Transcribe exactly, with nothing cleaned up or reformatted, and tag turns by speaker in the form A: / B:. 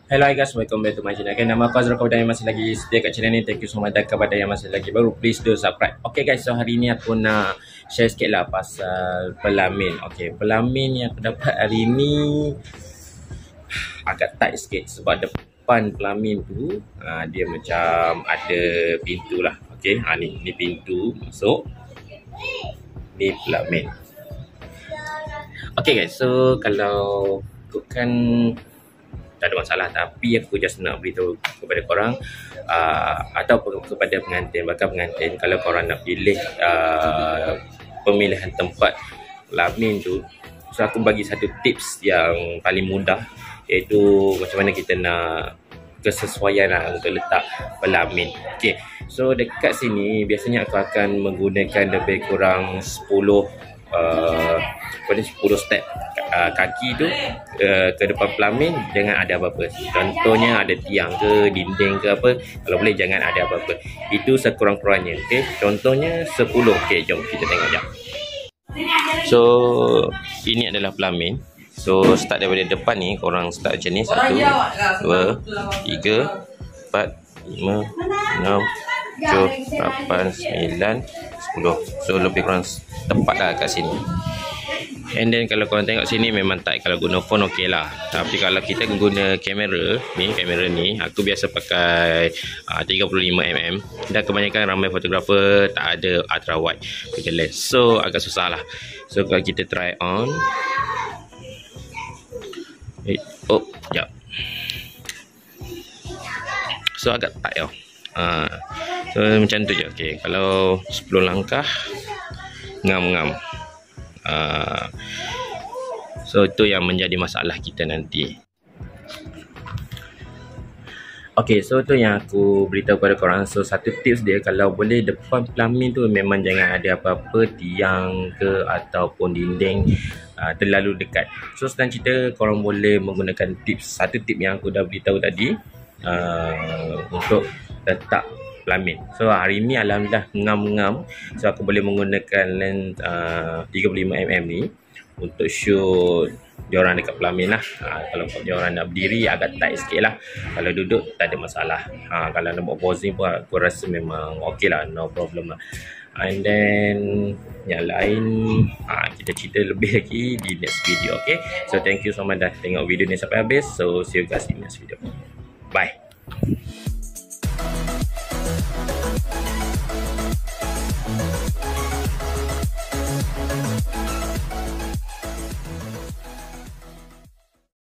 A: Hello hi guys, welcome back to my channel. Okay, nama aku Azrul. Kepada yang masih lagi setia kat channel ni, thank you so much. Dan kepada yang masih lagi baru, please do subscribe. Okay guys, so hari ni aku nak share sikit lah pasal pelamin. Okay, pelamin yang aku dapat hari ni agak tight sikit sebab depan pelamin tu ha, dia macam ada pintu lah. Okay, ha, ni, ni pintu masuk, ni pelamin. Okay guys, so kalau ikutkan tak ada masalah, tapi aku just nak beritahu kepada korang uh, atau kepada pengantin, bakal pengantin, kalau korang nak pilih uh, pemilihan tempat pelamin tu, so aku bagi satu tips yang paling mudah, iaitu macam mana kita nak kesesuaian lah untuk letak pelamin. Okay, so dekat sini biasanya aku akan menggunakan lebih kurang sepuluh uh, sepuluh step uh, kaki tu uh, ke depan pelamin, jangan ada apa-apa. Contohnya ada tiang ke dinding ke apa, kalau boleh jangan ada apa-apa. Itu sekurang-kurangnya. Okey, contohnya sepuluh. Okey, jom kita tengok jap. So ini adalah pelamin. So start daripada depan ni, korang start macam ni. Satu, dua, tiga, empat, lima, enam, tujuh, lapan, sembilan, sepuluh. So lebih kurang tepat lah kat sini. And then kalau korang tengok sini memang tight. Kalau guna phone okey lah. Tapi kalau kita guna kamera ni, kamera ni aku biasa pakai uh, tiga puluh lima milimeter. Dan kebanyakan ramai fotografer tak ada ultra wide with lens. So agak susah lah. So kalau kita try on, eh, oh sekejap. So agak tight tau. uh, So macam tu je. Okay, kalau sepuluh langkah ngam-ngam. Uh, so itu yang menjadi masalah kita nanti. Okay, so tu yang aku beritahu kepada korang. So satu tips dia, kalau boleh depan pelamin tu memang jangan ada apa-apa, tiang ke ataupun dinding uh, terlalu dekat. So senang cerita, korang boleh menggunakan tips, satu tip yang aku dah beritahu tadi uh, untuk letak pelamin. So hari ni alhamdulillah ngam-ngam. So aku boleh menggunakan lens uh, tiga puluh lima milimeter ni untuk shoot diorang dekat pelamin lah. Ha, kalau diorang nak berdiri agak tight sikit lah. Kalau duduk tak ada masalah. Ha, kalau nak buat posing pun aku rasa memang ok lah, no problem lah. And then yang lain ha, kita cerita lebih lagi di next video. Okay, so thank you so much dah tengok video ni sampai habis. So see you guys in next video. Bye.